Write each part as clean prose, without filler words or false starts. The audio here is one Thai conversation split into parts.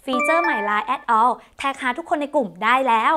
ฟีเจอร์ใหม่ Line Add All แท็กหาทุกคนในกลุ่มได้แล้ว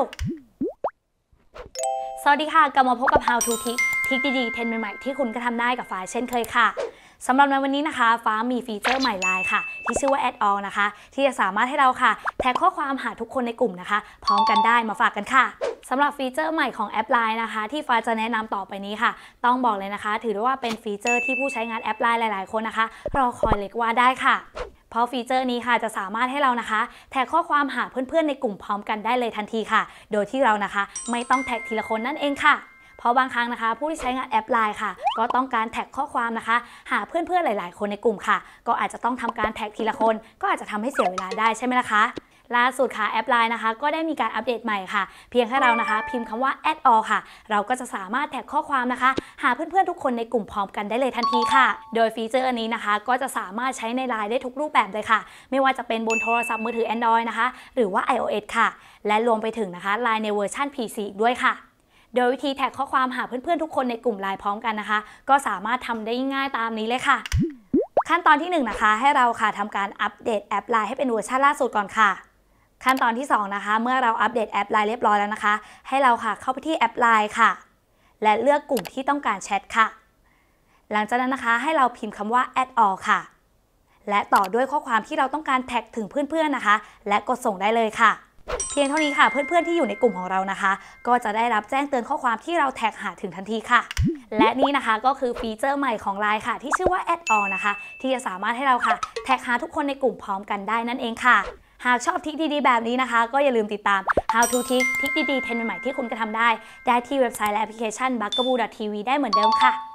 สวัสดีค่ะกลับมาพบกับ How to Tick ทิกดีๆเทรนด์ใหม่ๆที่คุณก็ทำได้กับฟ้าเช่นเคยค่ะสำหรับในวันนี้นะคะฟ้ามีฟีเจอร์ใหม่ Line ค่ะที่ชื่อว่า Add All นะคะที่จะสามารถให้เราค่ะแท็กข้อความหาทุกคนในกลุ่มนะคะพร้อมกันได้มาฝากกันค่ะสำหรับฟีเจอร์ใหม่ของแอป Line นะคะที่ฟ้าจะแนะนำต่อไปนี้ค่ะต้องบอกเลยนะคะถือได้ว่าเป็นฟีเจอร์ที่ผู้ใช้งานแอป Line หลายๆคนนะคะรอคอยเลยก็ว่าได้ค่ะเพราะฟีเจอร์นี้ค่ะจะสามารถให้เรานะคะแท็กข้อความหาเพื่อนๆในกลุ่มพร้อมกันได้เลยทันทีค่ะโดยที่เรานะคะไม่ต้องแท็กทีละคนนั่นเองค่ะเพราะบางครั้งนะคะผู้ที่ใช้งานแอป Line ค่ะก็ต้องการแท็กข้อความนะคะหาเพื่อนๆหลายๆคนในกลุ่มค่ะก็อาจจะต้องทำการแท็กทีละคนก็อาจจะทำให้เสียเวลาได้ใช่ไหมล่ะคะล่าสุดค่ะแอป Line นะคะก็ได้มีการอัปเดตใหม่ค่ะเพียงแค่เรานะคะพิมพ์คำว่า add all ค่ะเราก็จะสามารถแท็กข้อความนะคะหาเพื่อนๆทุกคนในกลุ่มพร้อมกันได้เลยทันทีค่ะโดยฟีเจอร์อันนี้นะคะก็จะสามารถใช้ใน Line ได้ทุกรูปแบบเลยค่ะไม่ว่าจะเป็นบนโทรศัพท์มือถือ Android นะคะหรือว่า iOS ค่ะและรวมไปถึงนะคะ Line ในเวอร์ชัน PC ด้วยค่ะโดยวิธีแท็กข้อความหาเพื่อนๆทุกคนในกลุ่ม Line พร้อมกันนะคะก็สามารถทำได้ง่ายตามนี้เลยค่ะขั้นตอนที่1นะคะให้เราค่ะทำการอัปเดตแอป Line ให้เป็นเวอร์ชันล่าสุดก่อนค่ะขั้นตอนที่2นะคะเมื่อเราอัปเดตแอป Line เรียบร้อยแล้วนะคะให้เราค่ะเข้าไปที่แอป Line ค่ะและเลือกกลุ่มที่ต้องการแชทค่ะหลังจากนั้นนะคะให้เราพิมพ์คำว่า add all ค่ะและต่อด้วยข้อความที่เราต้องการแท็กถึงเพื่อนๆนะคะและกดส่งได้เลยค่ะเพียงเท่านี้ค่ะเพื่อนๆที่อยู่ในกลุ่มของเรานะคะก็จะได้รับแจ้งเตือนข้อความที่เราแท็กหาถึงทันทีค่ะและนี่นะคะก็คือฟีเจอร์ใหม่ของ Line ค่ะที่ชื่อว่า add all นะคะที่จะสามารถให้เราค่ะแท็กหาทุกคนในกลุ่มพร้อมกันได้นั่นเองค่ะหากชอบทริคดีๆแบบนี้นะคะก็อย่าลืมติดตาม How to Tick ทริคดีๆเทรนด์ใหม่ๆที่คุณก็ทำได้ที่เว็บไซต์และแอปพลิเคชัน bugaboo.tv ได้เหมือนเดิมค่ะ